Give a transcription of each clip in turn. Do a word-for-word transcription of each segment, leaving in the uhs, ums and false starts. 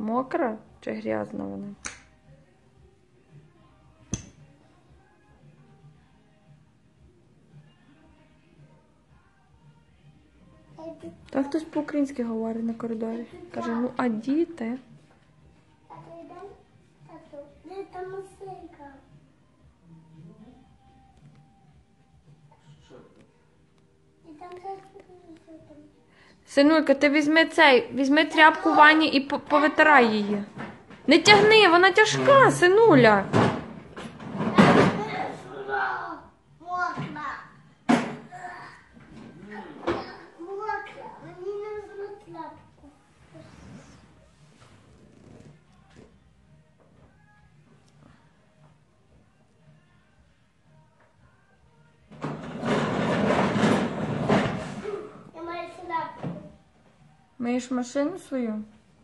Мокра чи грязна вона? Так хтось по-українськи говорить на коридорі. Каже, ну а діти? Синулька, ти візьми цей, візьми тряпку Вані і повитирай її. Не тягни, вона тяжка, синуля. Миєш машину свою?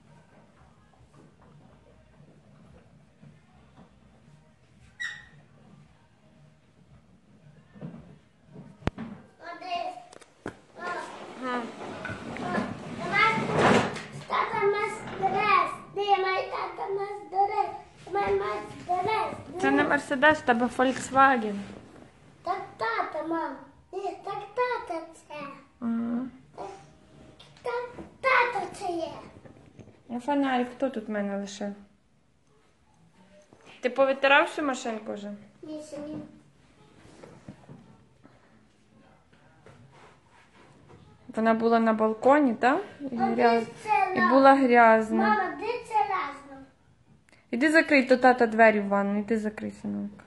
Це не Мерседес, в тебе Volkswagen. Так тата, мам. Ні, так тата це. Ага. Так тата це є. А фонарик хто тут в мене лишив? Ти повитирав всю машинку вже? Ні, самі. Вона була на балконі, так? І, А гряз... де це І була грязна. Мама, де це разом? Іди закрий до тата двері в ванну, іди закрий, синок.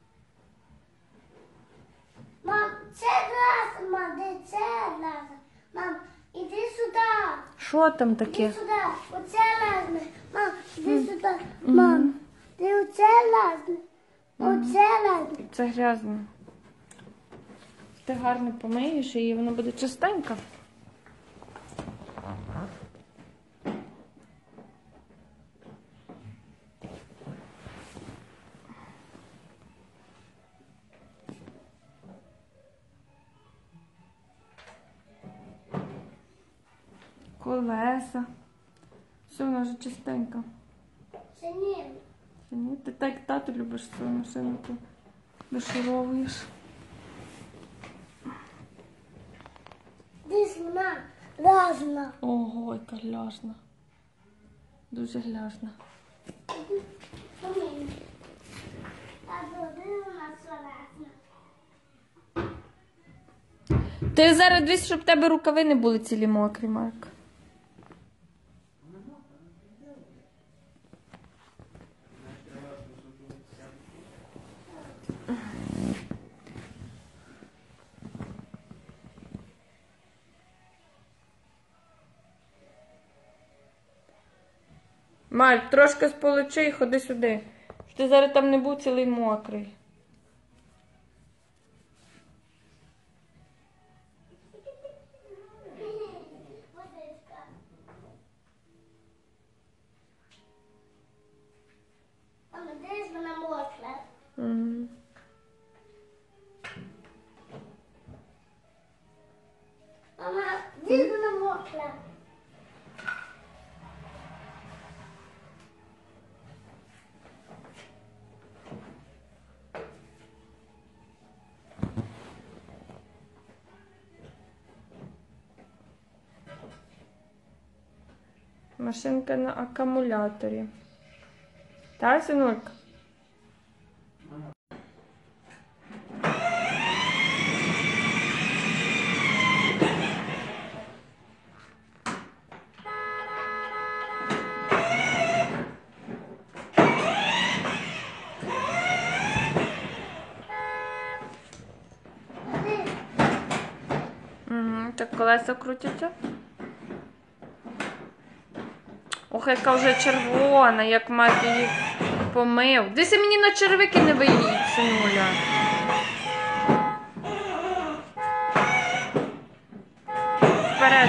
Мам, це разом, мам, де це разом? Мам, іди сюди. Що там Іди таке? сюди. Оце разом. Мам, іди сюди. Мам, ти оце разом. Оце разом. Це грязно. Ти гарно помиєш її, вона буде чистенька. Колеса. Все, вона вже чистенька. Це ні. Ні, ти так тату любиш свою машину, то дошуровуєш. Десь вона разна. Ого, яка гляжна. Дуже гляжна. Помій. А туди у нас разна. Ти зараз дивись, щоб в тебе рукави не були цілі мокрі, Марк. Марк, трошки сполочи і ходи сюди. Щоб ти зараз там не був цілий мокрий. Мама, десь вона мокра. Угу. Мама, десь вона мокра. Машинка на акумуляторі. Так, синулька? Угу, так колеса крутяться. Ох, яка вже червона, як мати її помив. Дивися, мені на червики не виїдь, синуля. Вперед.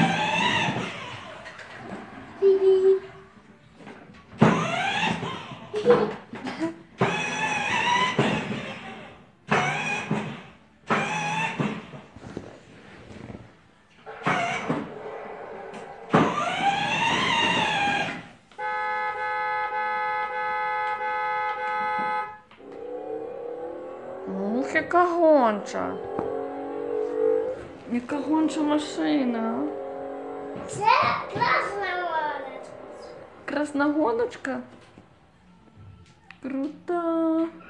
яка гонча. Яка гонча машина. Це красна гоночка. Красна гоночка. Крута.